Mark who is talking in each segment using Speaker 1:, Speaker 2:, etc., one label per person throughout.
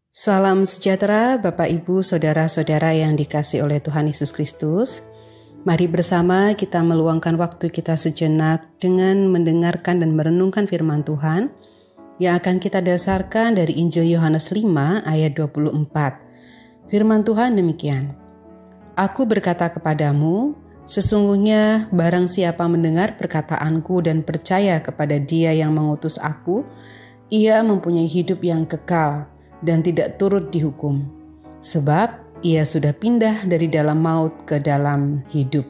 Speaker 1: Salam sejahtera Bapak Ibu Saudara-saudara yang dikasihi oleh Tuhan Yesus Kristus. Mari bersama kita meluangkan waktu kita sejenak dengan mendengarkan dan merenungkan firman Tuhan yang akan kita dasarkan dari Injil Yohanes 5 ayat 24. Firman Tuhan demikian. Aku berkata kepadamu, sesungguhnya barang siapa mendengar perkataanku dan percaya kepada Dia yang mengutus aku, ia mempunyai hidup yang kekal dan tidak turut dihukum, sebab ia sudah pindah dari dalam maut ke dalam hidup.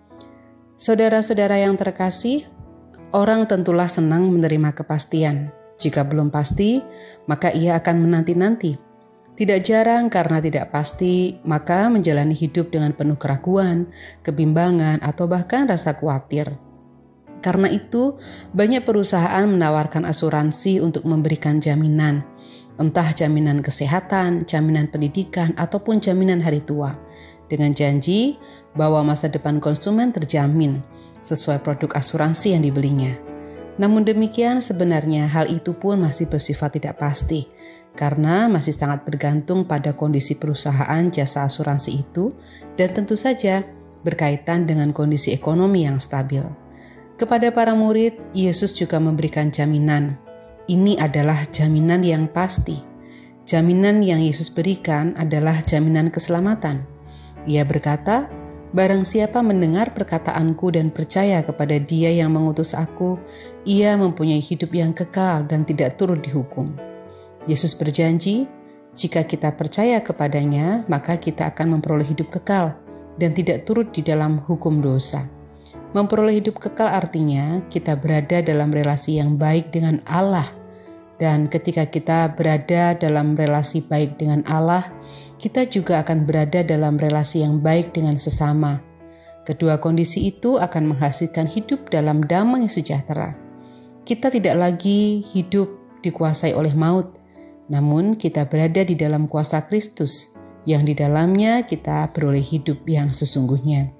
Speaker 1: Saudara-saudara yang terkasih, orang tentulah senang menerima kepastian. Jika belum pasti, maka ia akan menanti-nanti. Tidak jarang karena tidak pasti, maka menjalani hidup dengan penuh keraguan, kebimbangan, atau bahkan rasa khawatir. Karena itu, banyak perusahaan menawarkan asuransi untuk memberikan jaminan, entah jaminan kesehatan, jaminan pendidikan, ataupun jaminan hari tua, dengan janji bahwa masa depan konsumen terjamin sesuai produk asuransi yang dibelinya. Namun demikian, sebenarnya hal itu pun masih bersifat tidak pasti, karena masih sangat bergantung pada kondisi perusahaan jasa asuransi itu, dan tentu saja berkaitan dengan kondisi ekonomi yang stabil. Kepada para murid, Yesus juga memberikan jaminan. Ini adalah jaminan yang pasti. Jaminan yang Yesus berikan adalah jaminan keselamatan. Ia berkata, barang siapa mendengar perkataanku dan percaya kepada Dia yang mengutus aku, ia mempunyai hidup yang kekal dan tidak turut dihukum. Yesus berjanji, jika kita percaya kepadanya, maka kita akan memperoleh hidup kekal dan tidak turut di dalam hukum dosa. Memperoleh hidup kekal artinya kita berada dalam relasi yang baik dengan Allah. Dan ketika kita berada dalam relasi baik dengan Allah, kita juga akan berada dalam relasi yang baik dengan sesama. Kedua kondisi itu akan menghasilkan hidup dalam damai sejahtera. Kita tidak lagi hidup dikuasai oleh maut, namun kita berada di dalam kuasa Kristus, yang di dalamnya kita beroleh hidup yang sesungguhnya.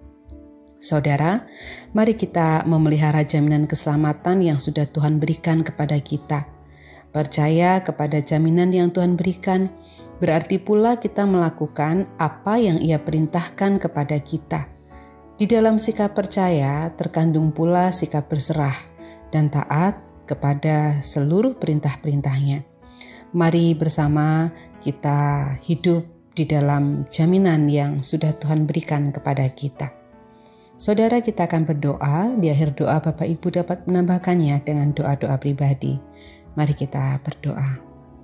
Speaker 1: Saudara, mari kita memelihara jaminan keselamatan yang sudah Tuhan berikan kepada kita. Percaya kepada jaminan yang Tuhan berikan, berarti pula kita melakukan apa yang Ia perintahkan kepada kita. Di dalam sikap percaya terkandung pula sikap berserah dan taat kepada seluruh perintah-perintahnya. Mari bersama kita hidup di dalam jaminan yang sudah Tuhan berikan kepada kita. Saudara, kita akan berdoa. Di akhir doa Bapak Ibu dapat menambahkannya dengan doa-doa pribadi. Mari kita berdoa.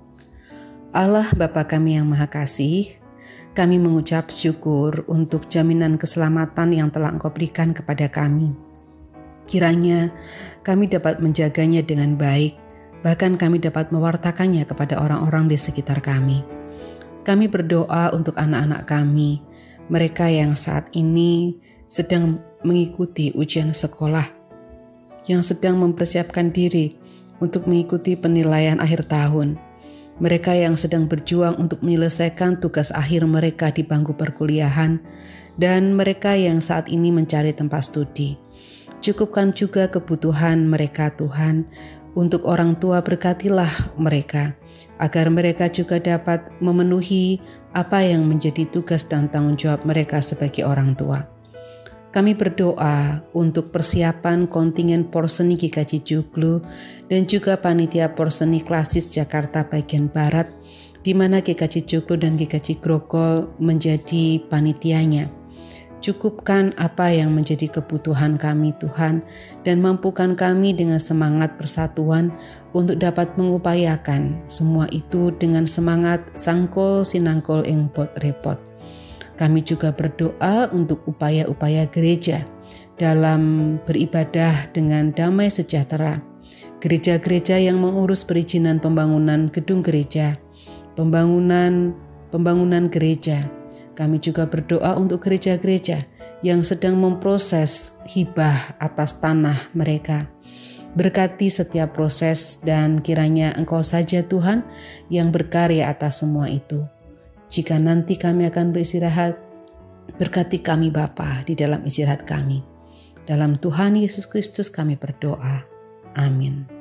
Speaker 1: Allah Bapa kami yang Maha Kasih, kami mengucap syukur untuk jaminan keselamatan yang telah Engkau berikan kepada kami. Kiranya kami dapat menjaganya dengan baik, bahkan kami dapat mewartakannya kepada orang-orang di sekitar kami. Kami berdoa untuk anak-anak kami, mereka yang saat ini sedang mengikuti ujian sekolah, yang sedang mempersiapkan diri untuk mengikuti penilaian akhir tahun, mereka yang sedang berjuang untuk menyelesaikan tugas akhir mereka di bangku perkuliahan, dan mereka yang saat ini mencari tempat studi. Cukupkan juga kebutuhan mereka Tuhan. Untuk orang tua berkatilah mereka, agar mereka juga dapat memenuhi apa yang menjadi tugas dan tanggung jawab mereka sebagai orang tua. Kami berdoa untuk persiapan kontingen Porseni GKJ Joglo dan juga panitia Porseni Klasis Jakarta bagian Barat, di mana GKJ Joglo dan GKJ Grogol menjadi panitianya. Cukupkan apa yang menjadi kebutuhan kami Tuhan, dan mampukan kami dengan semangat persatuan untuk dapat mengupayakan semua itu dengan semangat sangkol sinangkol ing bot repot. Kami juga berdoa untuk upaya-upaya gereja dalam beribadah dengan damai sejahtera. Gereja-gereja yang mengurus perizinan pembangunan gedung gereja, pembangunan gereja. Kami juga berdoa untuk gereja-gereja yang sedang memproses hibah atas tanah mereka. Berkati setiap proses dan kiranya Engkau saja Tuhan yang berkarya atas semua itu. Jika nanti kami akan beristirahat, berkati kami Bapa di dalam istirahat kami. Dalam Tuhan Yesus Kristus kami berdoa. Amin.